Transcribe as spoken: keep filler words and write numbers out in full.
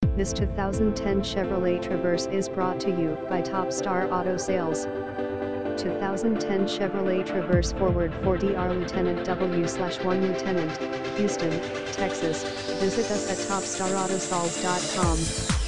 This two thousand ten Chevrolet Traverse is brought to you by Top Star Auto Sales. two thousand ten Chevrolet Traverse Forward four D R Lieutenant W slash one Lieutenant, Houston, Texas. Visit us at top star auto sales dot com.